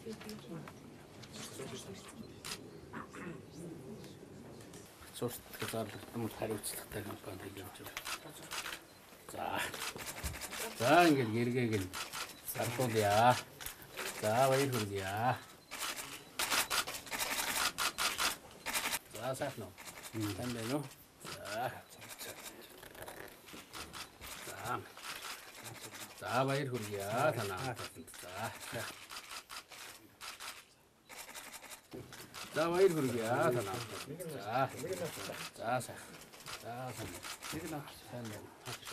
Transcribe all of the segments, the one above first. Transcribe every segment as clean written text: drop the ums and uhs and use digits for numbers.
Сурт зарлагдсан хариуцлагатай компани гэж байна. За ингээд гэргээг нь сарлуулъя. За баяр хүргье. За сайхан уу. Тань байна уу? За баяр хүргье танаа. За баяр хүргье танаа. За сайхан. За сайн. Нэг нь сайн байна.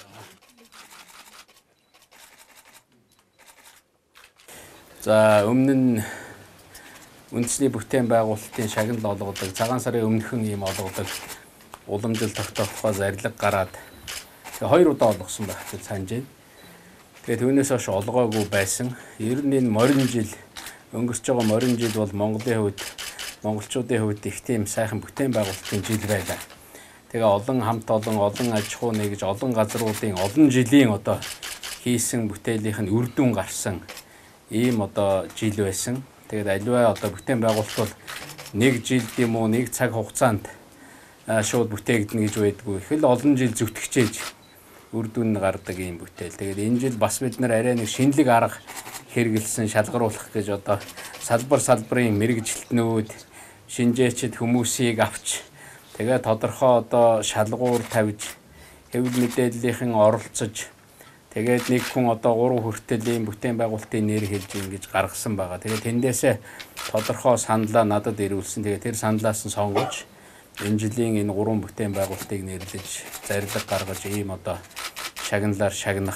За өмнө нь үндэсний бүтээн байгуулалтын шагнал олгодог, цагаан сарын өмнөхөн ийм олгодог уламжил тогтоохоо зарлиг гараад тэгээ 2 удаа олгосон байх гэж санаж байна. Тэгээ түүнээс хойш олгоогүй байсан. Ер нь энэ морин жил өнгөрч байгаа морин жил бол Монголын хувьд монголчуудын хувьд их тийм сайхан бүтээн байгуулалтын жил байлаа. Тэгээ олон хамт олон аж ахуй нэгж олон газруудын олон жилийн одоо хийсэн бүтээлийнх нь үр дүн гарсан ийм одоо жил байсан. Тэгээд аливаа одоо бүтээн байгуулалт бол нэг жил юм уу нэг цаг хугацаанд шууд бүтээгдэнэ гэж байдгүй. Их л олон жил зүтгэжээж үр дүн гардаг ийм бүтээл. Тэгээд энэ жил бас бид нар арай нэг шинэлэг арга хэрэгэлсэн шалгаруулах гэж одоо салбарын мэрэгжилтнүүд шинжээчд хүмүүсийг авч тэгээд тодорхой одоо шалгуур тавьж хэвлэл мэдээллийнхэн оролцож тэгээд нэг хүн одоо 3 хүртэл ийм бүтээн байгуулалтын нэр хэлж ингэж гаргасан байгаа. Тэгээд тэндээсээ тодорхой саналаа надад ирүүлсэн. Тэгээд тэр саналаас нь сонгож энэ жилийн энэ 3 бүтээн байгуулалтыг нэрлэж зарлиг гаргаж ийм одоо шагналаар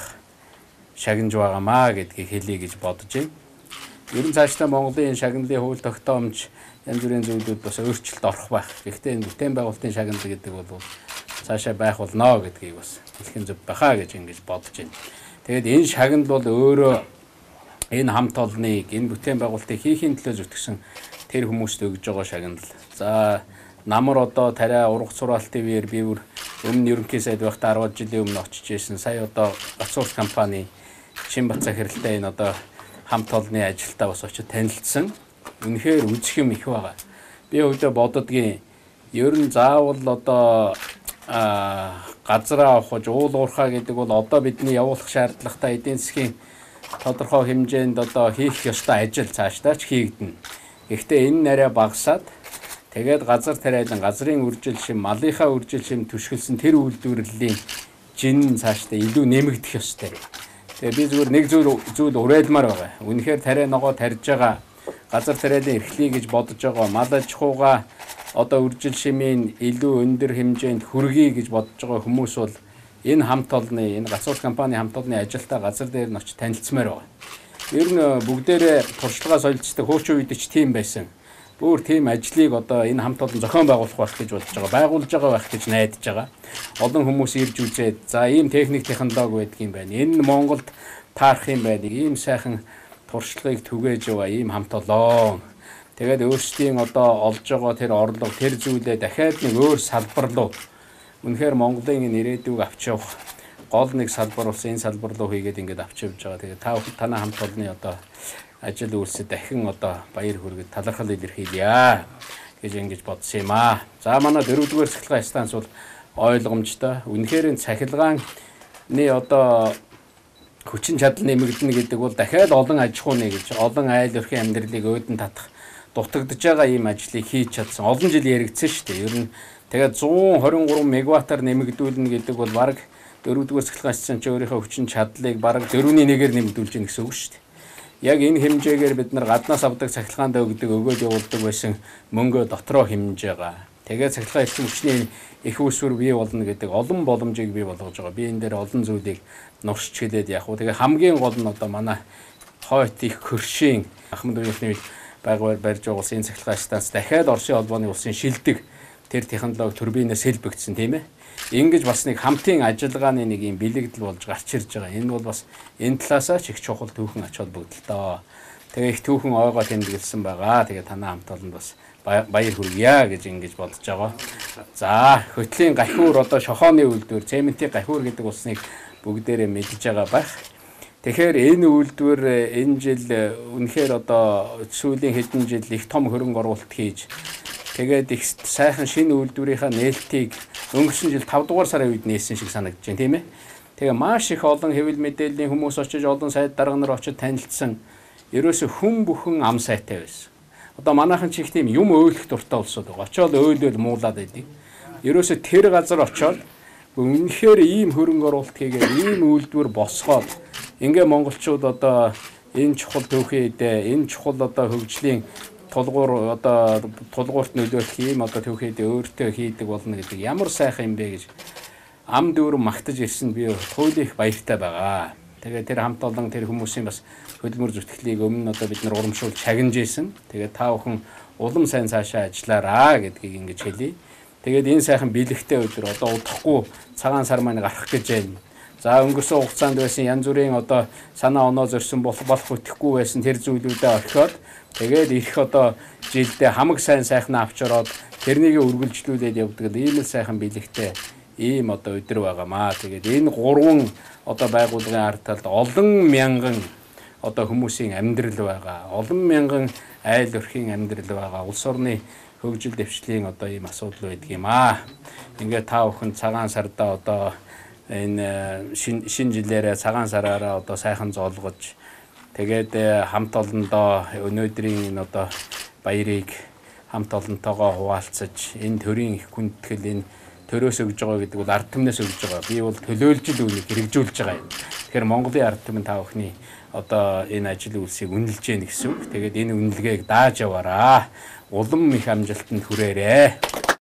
шагнаж байгаамаа гэдгийг хэлье гэж бодож байна. Ер нь цаашдаа Монголын шагналын хууль тогтоомж янз бүрийн зүйлүүд бас өөрчлөлт орох байх. Гэхдээ энэ бүтээн байгуулалтын шагнал гэдэг бол цаашаа байх болно гэдгийг бас хэлхэн зөв байхаа гэж ингэж бодож байна. Тэгээд энэ шагнал бол өөрөө энэ хамт олныг энэ бүтээн байгуулалтыг хийхин төлөө зүтгэсэн тэр хүмүүст өгж байгаа шагнал. За намар одоо тариа ургац сураалт ТV-ээр би бүр өмнө ерөнхий сайд байхдаа 10 жилийн өмнө очиж ирсэн. Сая одоо Бацуурс компани Шинбат захиралтай энэ одоо хамт олонны ажилтаа бас очиж танилцсан. Үнэхээр үзэх юм их байгаа. Би өвдөө боддгийн ер нь заавал одоо газраа авах уул уурхаа гэдэг бол одоо бидний явуулах шаардлагатай эдийн засгийн тодорхой хэмжээнд одоо хийх ёстой ажил цаашдаа ч хийгдэнэ. Гэхдээ энэ нарай багасаад тэгээд газар тариалан газрын үржил шим малынхаа үржил шим түшгэлсэн тэр үйлдвэрлэлийн жин цаашдаа илүү нэмэгдэх ёстой. Тэгээд би зүгээр нэг зүйл уриалмаар байгаа. Үнэхээр тариа ногоо тарьж байгаа газар тариалан эрхлэе гэж бодож байгаа мал аж ахуйгаа одоо үржил шимийн илүү өндөр хэмжээнд хүргэе гэж бодож байгаа хүмүүс бол энэ хамт олонны энэ Бацуурс компани хамт олонны ажилтаа газар дээр нь очиж танилцмаар байгаа. Ер нь бүгдээрээ туршлагаа солилцдог хуучин үед ч тийм байсан. Бүр тийм ажлыг одоо энэ хамт олон зохион байгуулах байх гэж бодож байгаа. Байгуулж байгаа байх гэж найдаж байгаа. Олон хүмүүс ирж үзээд за ийм техник технологи байдаг юм байна. Энэ Монголд таарах юм байна. Ийм сайхан туршлагыг түгээж байгаа ийм хамт олон. Тэгээд өөрсдийн одоо олж байгаа тэр орлого тэр зүйлээ дахиад нэг өөр салбар руу үнэхээр Монголын энэ ирээдүйг авч явах гол нэг салбар болсон энэ салбар руу хийгээд ингээд авч явж байгаа. Тэгээд танаа хамт олонны одоо ажил үйлсэд дахин одоо баяр хүргээд талархал илэрхийлье гэж ингэж бодсон юм аа. За манай 4-р цахилгаан станц бол ойлгомжтой. Үнэхээр цахилгааны одоо хүчин чадал нэмэгдэнэ гэдэг бол дахиад олон аж ахуй нэгж олон айл өрхийн амьдралыг өөдөн татах дутагдж байгаа ийм ажлыг хийж чадсан. Олон жил яригдсан шүү дээ. Ер нь тэгээд 123 мегаваттаар нэмэгдүүлнэ гэдэг бол баг 4-р цахилгаан станц өөрийнхөө хүчин чадлыг баг 4-1-ээр нэмэгдүүлж гэнэ гэсэн үг шүү дээ. Яг энэ хэмжээгээр бид нар гаднаас авдаг цахилгаанд өгөөд явуулдаг байсан мөнгөө дотроо хэмнэж байгаа. Тэгээд цахилгаан эрчим хүчний их үүсвэр бий болно гэдэг олон боломжийг бий болгож байгаа. Би энэ дээр олон зүйлийг нуршиж хэлээд явах. Тэгээд хамгийн гол нь одоо манай хойт их хөршийн Ахмад Уяхны байгууллагаар барьж байгаа улсын цахилгаан станц дахиад Оросын холбооны улсын шилдэг тэр технологи турбинээс хэлбэгдсэн тийм ээ. Ингэж бас нэг хамтын ажиллагааны нэг юм бэлэгдэл болж гарч ирж байгаа. Энэ бол бас энэ талаасаа ч их чухал түүхэн ач холбогдолтой. Тэгээ их түүхэн ойгоо тэмдэглэсэн байгаа. Тэгээ танаа хамт олонд бас баяр хүргье гэж ингэж бодож байгаа. За, хөтлийн гахиур одоо шохооны үйлдвэр, цементийн гахиур гэдэг улсныг бүгдээрээ мэдж байгаа байх. Тэгэхээр энэ үйлдвэр энэ жил үнэхээр одоо сүүлийн хэдэн жил их том хөрөнгө оруулалт хийж тэгээд их сайхан шинэ үйлдвэрийнхаа нээлтийг өнгөрсөн жил 5 дугаар сарын үед нээсэн шиг санагдаж байна, тийм ээ. Тэгээ маш их олон хэвлэл мэдээллийн хүмүүс очиж олон сайд дарга нар очиж танилцсан. Ерөөсө хүн бүхэн ам сайтай байсан. Одоо манайхан ч их тийм юм өөлөх дуртай болсод байгаа. Очоод өөлөөл муулаад байдаг. Ерөөсө тэр газар очоод үнэхээр ийм хөрөнгө оруулалт хийгээд ийм үйлдвэр босгоод ингээ монголчууд одоо энэ чухал төвхөд энэ чухал одоо хөгжлийн тулгуур одоо тулгуурт нөлөөлөх ийм одоо төвхөд өөртөө хийдэг болно гэдэг ямар сайхан юм бэ гэж ам дүүр магтаж ирсэн би туйлын их баяртай байгаа. Тэгээд тэр хамт олон тэр хүмүүсийн бас хөдөлмөр зүтгэлийг өмнө одоо бид нар урамшуул чагнаж ийсэн. Тэгээд та бүхэн улам сайн цаашаа ажиллаараа гэдгийг ингэж хэлье. Тэгээд энэ сайхан бэлэгтэй өдөр одоо удахгүй цагаан сар маань гарах гэж байна. За өнгөрсөн хугацаанд байсан янз бүрийн одоо санаа оноо зорьсон болох үтгэхгүй байсан тэр зүйлүүдээ орхиод тэгээд их одоо жилдээ хамаг сайхан авч ороод тэрнийг үргэлжлүүлээд явдаг ийм л сайхан бэлэгтэй ийм одоо өдөр байгаамаа. Тэгээд энэ гурван одоо байгууллагын ард талд олон мянган одоо хүмүүсийн амьдрал байгаа. Олон мянган айл өрхийн амьдрал байгаа. Улс орны хөгжил дэвшлийн одоо ийм асуудал байдаг юм аа. Ингээд та бүхэн цагаан сарда одоо энэ шинэ жилээрээ цагаан сараараа одоо сайхан зоолгож тэгээд хамт олондоо өнөөдрийн энэ одоо баярыг хамт олонтойгоо хуваалцаж энэ төрийн их хүндэтгэл энэ төрөөс өгж байгаа гэдэг бол ард түмнээс өгж байгаа. Би бол төлөөлж л үүнийг хэрэгжүүлж байгаа юм. Тэгэхээр Монголын ард түмэн та бүхний одоо энэ ажил үйлсийг үнэлж гэнэ гэсэн үг. Тэгээд энэ үнэлгээг дааж яваараа. Улам их амжилтанд хүрээрээ.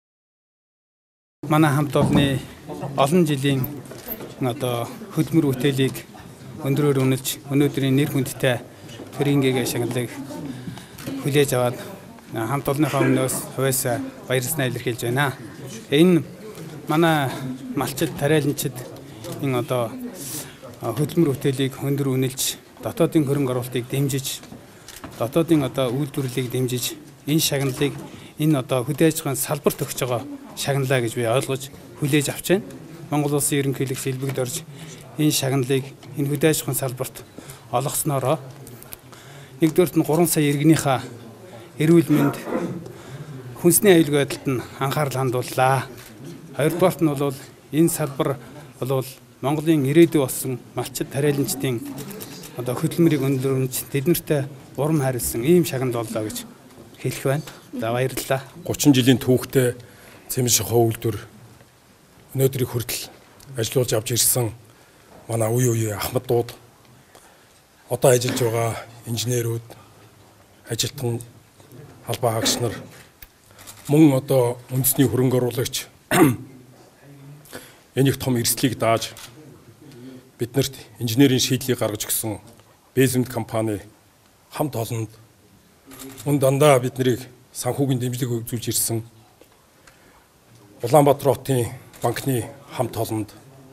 Манай хамт олонны олон жилийн одоо хөдөлмөр бүтээлийг өндрөөр үнэлж өнөөдрийн нэр хүндтэй төрийн гээгээ шагналыг хүлээж аваад хамт олонныхоо өмнөөс хувьяасаа баярснаа илэрхийлж байна. Энэ манай малчид тариаланчид энэ одоо хөдөлмөр бүтээлийг өндөр үнэлж дотоодын хөрөнгө оруулалтыг дэмжиж дотоодын одоо үйлдвэрлэлийг дэмжиж энэ шагналыг энэ одоо хөдөө аж ахуйн салбарт өгч байгаа шагналаа гэж би ойлгож хүлээж авч байна. Монгол Улсын ерөнхийлөгч элбэгд орж энэ шагналыг энэ хөдөө аж ахуйн салбарт олгосноороо нэгдүгээрт нь 3 сая иргэнийхээ эрүүл мэнд хүнсний аюулгүй байдалд нь анхаарал хандууллаа. Хоёрдугаарт нь бол энэ салбар бол Монголын ирээдүй болсон малчид тариаланчдын одоо хөдөлмөрийг өндөрлөж тэднэртэй урам харилсан ийм шагнал боллоо гэж хэлэх байна. За баярлалаа. 30 жилийн түүхтэй Цэмшин хувь үйлдвэр өнөөдрийг хүртэл ажиллуулж авч ирсэн манай үе ахмадууд одоо ажиллаж байгаа инженерүүд ажилтан албаа хаагч нар мөн одоо үндэсний хөрөнгө оруулагч энэ их том эрсдлийг дааж биднэрт инженерийн шийдлийг гаргаж өгсөн Безэнд компани хамт олонд мөн дандаа биднийг санхүүгийн дэмжлэг үзүүлж ирсэн Улаанбаатар хотын банкны хамт олонд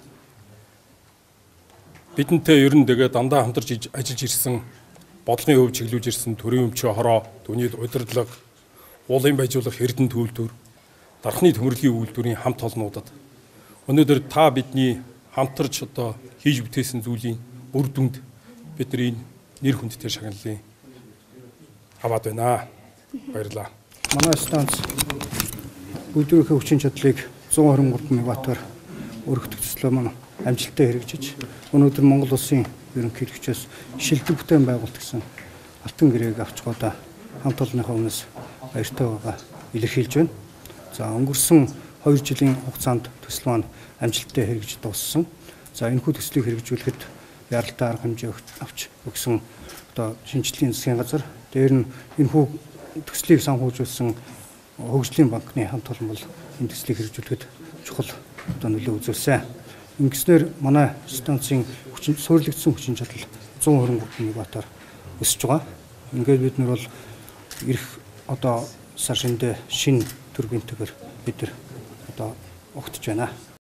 бидэнтэй ер нь тэгээ дандаа хамтарч ажиллаж ирсэн бодлогын хөв чиглүүлж ирсэн төрийн өмчөө хороо, түүний удирдлага, уулын байжуулах эрдэнэ төлөвлөр, дархны төмөрлөгийн үйлдвэрийн хамт олоннуудад өнөөдөр та бидний хамтарч одоо хийж бүтээсэн зүйлийн үр дүнд бидний нэр хүндтэй шагналын аваад байна. Баярлалаа. Манай станц үйлдвэрийн хүчин чадлыг 123 мегаваттаар өргөдөх төслөө маань амжилттай хэрэгжиж өнөөдөр Монгол Улсын ерөнхийлөгчөөс шилдэг бүтээн байгуулалт гэсэн алтан гэрээг авч гоо хамт олонныхоо өмнөөс баяртай байгаа илэрхийлж байна. За өнгөрсөн 2 жилийн хугацаанд төсөл маань амжилттай хэрэгжиж дууссан. За энэхүү төслийг хэрэгжүүлэхэд яралтай арга хэмжээ авч өгсөн одоо шинжилгээний засгийн газар дээр нь энэхүү төслийг санхүүжүүлсэн хөгжлийн банкны хамт олон бол энэ төслийг хэрэгжүүлэхэд чухал одоо нөлөө үзүүлсэн. Ингэснээр манай станцын суурилагдсан хүчин чадал 123 мегаваттаар өсөж байгаа. Ингээд бид нар бол ирэх одоо сар шиндээ шинэ турбинтэйгээр бид нар одоо огтж байна.